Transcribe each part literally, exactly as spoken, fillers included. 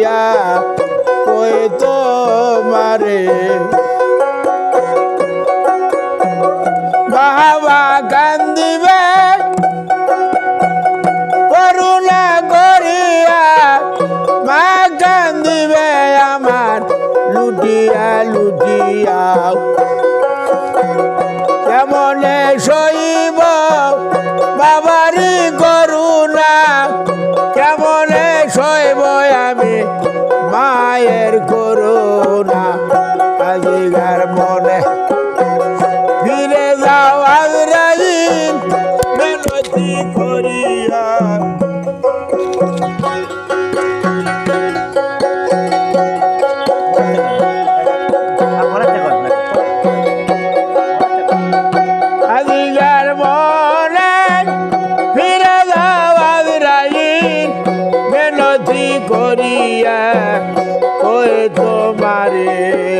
করিয়া ওই তোমারে বাবা কান্দিবে করুণা করিয়া মা কান্দিবে আমার লুটিয়া লুটিয়া কেমনে সইব বাবারি করুণা কেমনে সইব আমি মায়ের করুণা আজিকার মনে ফিরে যাও আজরাইল মিনতি করিয়া আজিকার মনে ফিরে যাও আজরাইল মিনতি করিয়া ওই তোমারে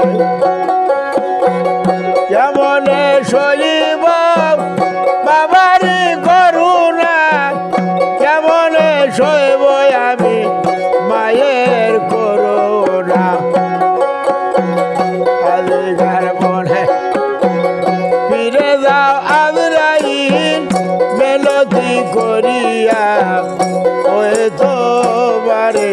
কেমনে সইব বাবারি করুণা কেমনে সইব আমি মায়ের করুণা আজিকার মনে ফিরে যাও আজরাইল মিনতি করিয়া ওই তোমারে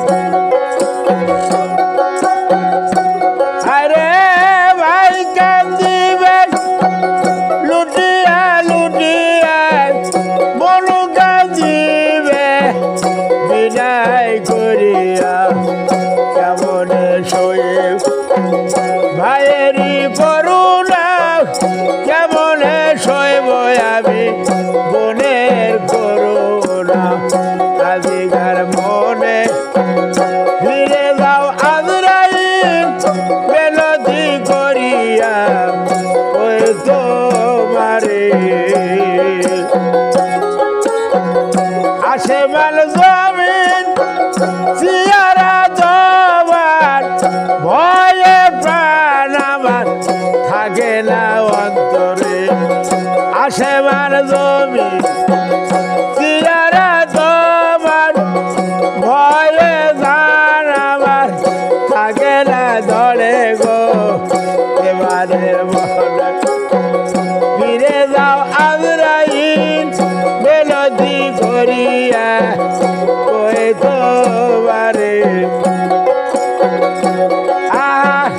আরে ভাই কান্দিবেন লুটিয়া লুটিয়া মনু কান্দিবে বিদায় করিয়া কেমনে সয়ে ভাইয়েরই করুণা কেমনে সইব আমি বোনের করুণা আজিকার মনে ফিরে যাও আজরাইল মিনতি করিয়া ওই তোমারে আসমান জমিন সিয়ারা তোমার ভয়ে প্রাণ আমার থাকে না অন্তরে আসমান জমিন সিয়ারা তোমার ভয়ে জান আমার থাকে না ধরে গো এবারে মনে ফিরে যাও আজরাইল মিনতি করিয়া ওই তোমারে আহ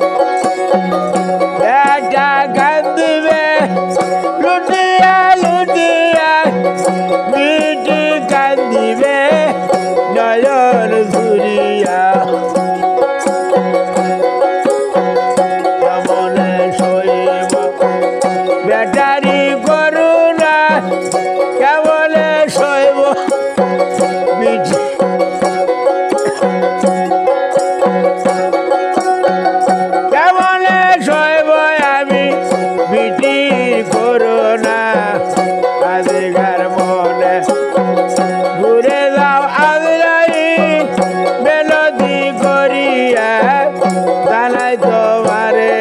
বেটা কান্দিবে লুটিয়া লুটিয়া মিটি কান্দিবে নয়ন ঝুরিয়া কেমনে সইব বেটারি করুণা কেমনে সইব মিটি কেমনে সইব আমি মিটি করুণা আজিকার মনে ঘুরে যাও আজরাইল মিনতি করিয়া জানাই তোমারে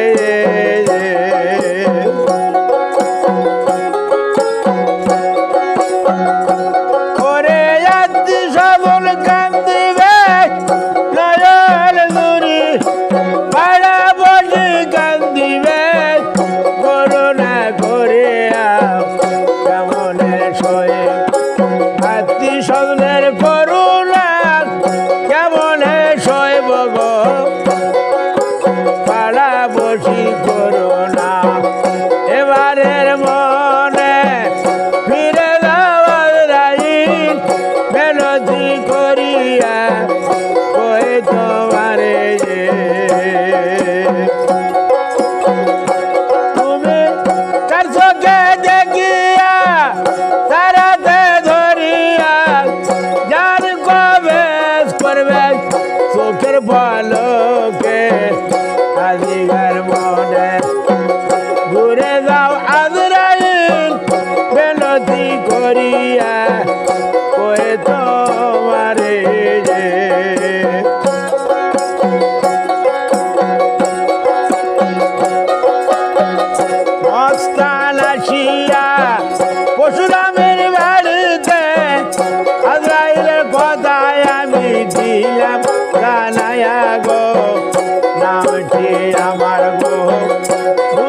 ওরে আত্মি সবল কান্দিবে নয়ন জুরি পাড়া বসি কান্দিবে করুণা করিয়া কেমনে সয়ে আত্মি স্বপ্নের করুণা কেমনে সইব গো পাড়া বসি করুণা এবারের মনে ফিরে যাও আজরাইল মিনতি করিয়া ওই তোমারে তুমি কার চোখে দেখিয়া তারাতে ধরিয়া যার কবে করবে চোখের পলকে আজিকার মনে বানায়া গো নামটি আমার গো